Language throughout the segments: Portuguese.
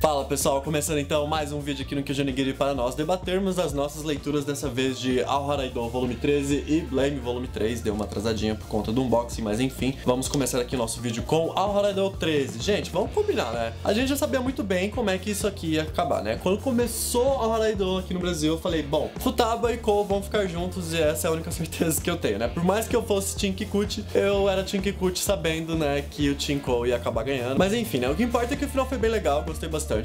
Fala pessoal, começando então mais um vídeo aqui no Kyojinigiri para nós debatermos as nossas leituras dessa vez de Ao Haraido volume 13 e Blame volume 3. Deu uma atrasadinha por conta do unboxing, mas enfim, vamos começar aqui o nosso vídeo com Ao Haraido 13. Gente, vamos combinar, né? A gente já sabia muito bem como é que isso aqui ia acabar, né? Quando começou Ao Haraido aqui no Brasil, eu falei, bom, Futaba e Kou vão ficar juntos e essa é a única certeza que eu tenho, né? Por mais que eu fosse Team Kikuchi, eu era Team Kikuchi sabendo, né, que o Team Kou ia acabar ganhando. Mas enfim, né? O que importa é que o final foi bem legal, gostei bastante.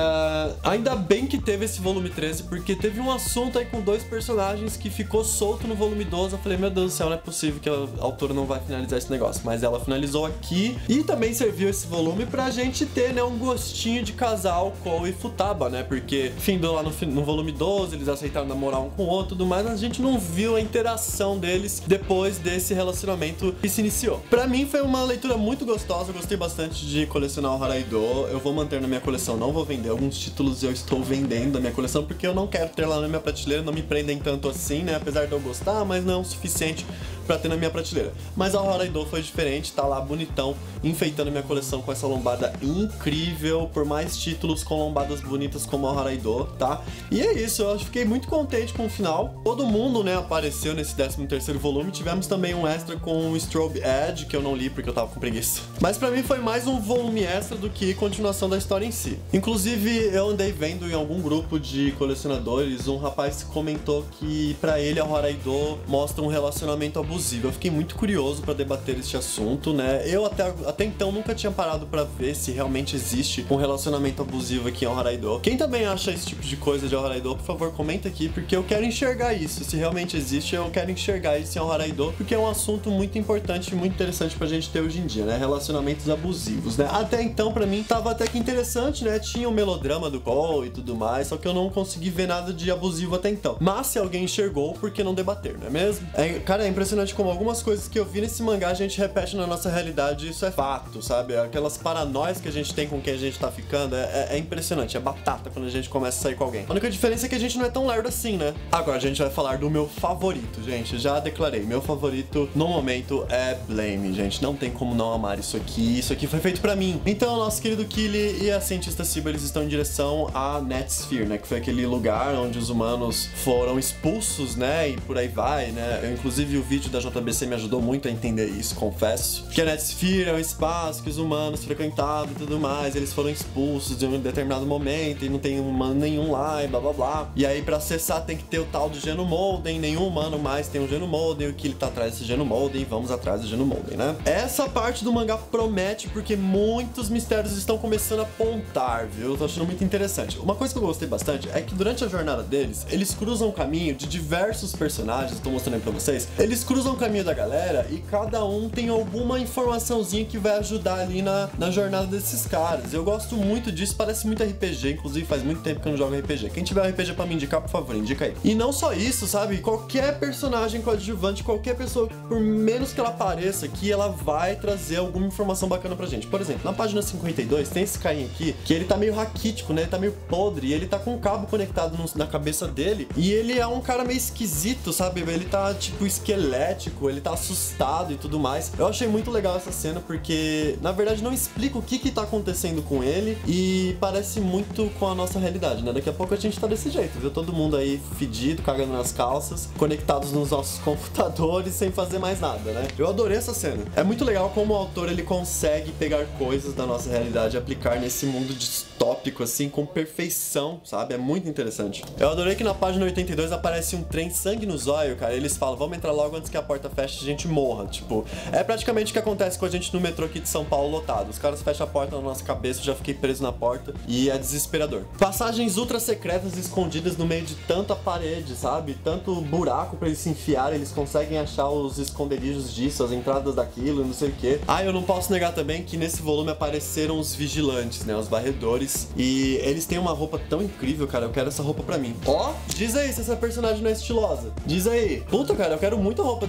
Ainda bem que teve esse volume 13, porque teve um assunto aí com dois personagens que ficou solto no volume 12. Eu falei, meu Deus do céu, não é possível que a autora não vai finalizar esse negócio. Mas ela finalizou aqui e também serviu esse volume pra gente ter, né, um gostinho de casal Kou e Futaba, né? Porque findou lá no volume 12, eles aceitaram namorar um com o outro e tudo mais, mas a gente não viu a interação deles depois desse relacionamento que se iniciou. Pra mim foi uma leitura muito gostosa, eu gostei bastante de colecionar o Haraido. Eu vou manter na minha coleção, não vou vender. Alguns títulos eu estou vendendo da minha coleção porque eu não quero ter lá na minha prateleira, não me prendem tanto assim, né? Apesar de eu gostar, mas não é o suficiente pra ter na minha prateleira. Mas a Haraido foi diferente, tá lá bonitão, enfeitando minha coleção com essa lombada incrível, por mais títulos com lombadas bonitas como a Haraido, tá? E é isso, eu fiquei muito contente com o final. Todo mundo, né, apareceu nesse 13º volume. Tivemos também um extra com o Strobe Edge, que eu não li porque eu tava com preguiça. Mas pra mim foi mais um volume extra do que continuação da história em si. Inclusive, eu andei vendo em algum grupo de colecionadores, um rapaz comentou que pra ele a Haraido mostra um relacionamento abusivo. Eu fiquei muito curioso pra debater este assunto, né? Eu até então nunca tinha parado pra ver se realmente existe um relacionamento abusivo aqui em Ao Haraido. Quem também acha esse tipo de coisa de Ao Haraido, por favor, comenta aqui, porque eu quero enxergar isso. Se realmente existe, eu quero enxergar isso em Ao Haraido, porque é um assunto muito importante e muito interessante pra gente ter hoje em dia, né? Relacionamentos abusivos, né? Até então, pra mim, tava até que interessante, né? Tinha o melodrama do Kou e tudo mais, só que eu não consegui ver nada de abusivo até então. Mas se alguém enxergou, por que não debater, não é mesmo? Cara, é impressionante como algumas coisas que eu vi nesse mangá a gente repete na nossa realidade, isso é fato, sabe? Aquelas paranoias que a gente tem com quem a gente tá ficando, é impressionante, é batata quando a gente começa a sair com alguém. A única diferença é que a gente não é tão lerdo assim, né? Agora a gente vai falar do meu favorito, gente, já declarei, meu favorito no momento é Blame, gente, não tem como não amar isso aqui foi feito pra mim. Então, nosso querido Kili e a cientista Siba, eles estão em direção a Netsphere, né, que foi aquele lugar onde os humanos foram expulsos, né, e por aí vai, né. Inclusive o vídeo da JBC me ajudou muito a entender isso, confesso. Que a Netsphere é um espaço que os humanos frequentavam e tudo mais, eles foram expulsos de um determinado momento e não tem humano nenhum lá e blá blá blá. E aí pra acessar tem que ter o tal do Genomolden, nenhum humano mais tem um Genomolden, o Kili tá atrás desse Genomolden, vamos atrás do Genomolden, né. Essa parte do mangá promete porque muitos mistérios estão começando a apontar, viu? Eu tô achando muito interessante. Uma coisa que eu gostei bastante é que durante a jornada deles, eles cruzam o caminho de diversos personagens, tô mostrando aí pra vocês. Eles cruzam o caminho da galera e cada um tem alguma informaçãozinha que vai ajudar ali na jornada desses caras. Eu gosto muito disso, parece muito RPG, inclusive faz muito tempo que eu não jogo RPG. Quem tiver um RPG pra me indicar, por favor, indica aí. E não só isso, sabe? Qualquer personagem coadjuvante, qualquer pessoa, por menos que ela apareça aqui, ela vai trazer alguma informação bacana pra gente. Por exemplo, na página 52 tem esse carinha aqui, que ele tá meio raquítico, né? Ele tá meio podre, e ele tá com um cabo conectado na cabeça dele, e ele é um cara meio esquisito, sabe? Ele tá, tipo, esquelético, ele tá assustado e tudo mais. Eu achei muito legal essa cena, porque, na verdade, não explica o que tá acontecendo com ele, e parece muito com a nossa realidade, né? Daqui a pouco a gente tá desse jeito, viu? Todo mundo aí fedido, cagando nas calças, conectados nos nossos computadores, sem fazer mais nada, né? Eu adorei essa cena. É muito legal como o autor, ele consegue pegar coisas da nossa realidade e aplicar nesse mundo distópico, assim, com perfeição, sabe? É muito interessante. Eu adorei que na página 82 aparece um trem sangue no zóio, cara. Eles falam, vamos entrar logo antes que a porta feche e a gente morra. Tipo, é praticamente o que acontece com a gente no metrô aqui de São Paulo lotado. Os caras fecham a porta na nossa cabeça, eu já fiquei preso na porta e é desesperador. Passagens ultra secretas escondidas no meio de tanta parede, sabe? Tanto buraco pra eles se enfiarem, eles conseguem achar os esconderijos disso, as entradas daquilo, não sei o que. Ah, eu não posso negar também que nesse volume apareceram os vigilantes, né? Os varredores. E eles têm uma roupa tão incrível, cara. Eu quero essa roupa pra mim. Ó, diz aí se essa personagem não é estilosa. Diz aí. Puta, cara, eu quero muito a roupa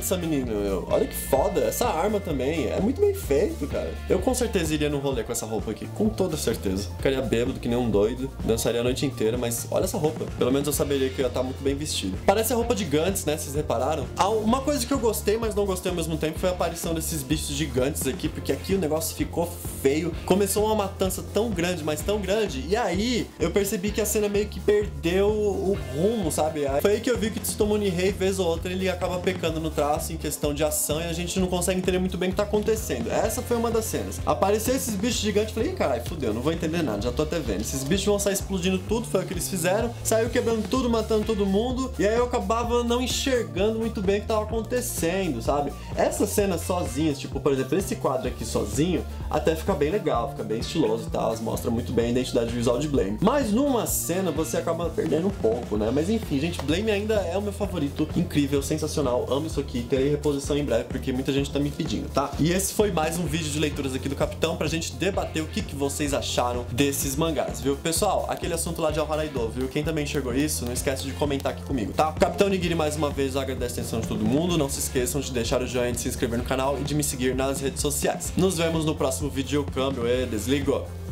dessa menina, meu. Olha que foda. Essa arma também. É muito bem feito, cara. Eu com certeza iria no rolê com essa roupa aqui. Com toda certeza. Ficaria bêbado que nem um doido. Dançaria a noite inteira, mas olha essa roupa. Pelo menos eu saberia que eu ia estar muito bem vestido. Parece a roupa de Gantz, né? Vocês repararam? Uma coisa que eu gostei, mas não gostei ao mesmo tempo, foi a aparição desses bichos gigantes aqui, porque aqui o negócio ficou feio. Começou uma matança tão grande, mas tão grande. E aí, eu percebi que a cena meio que perdeu o rumo, sabe? Aí foi aí que eu vi que Tsutomu Nihei, vez ou outra, ele acaba pecando no traço em questão de ação e a gente não consegue entender muito bem o que tá acontecendo. Essa foi uma das cenas. Apareceu esses bichos gigantes, falei, ih, caralho, fudeu, não vou entender nada, já tô até vendo. Esses bichos vão sair explodindo tudo, foi o que eles fizeram. Saiu quebrando tudo, matando todo mundo. E aí eu acabava não enxergando muito bem o que tava acontecendo, sabe? Essas cenas sozinhas, tipo, por exemplo, esse quadro aqui sozinho, até fica bem legal, fica bem estiloso e tal, mostra muito bem a identidade visual de Blame. Mas numa cena você acaba perdendo um pouco, né? Mas enfim, gente, Blame ainda é o meu favorito, incrível, sensacional, amo isso aqui, terei reposição em breve porque muita gente tá me pedindo, tá? E esse foi mais um vídeo de leituras aqui do Capitão pra gente debater o que vocês acharam desses mangás, viu? Pessoal, aquele assunto lá de Alharaido, viu? Quem também enxergou isso, não esquece de comentar aqui comigo, tá? Capitão Nigiri mais uma vez agradece a atenção de todo mundo, não se esqueçam de deixar o joinha, de se inscrever no canal e de me seguir nas redes sociais. Nos vemos no próximo vídeo, câmbio e desligo!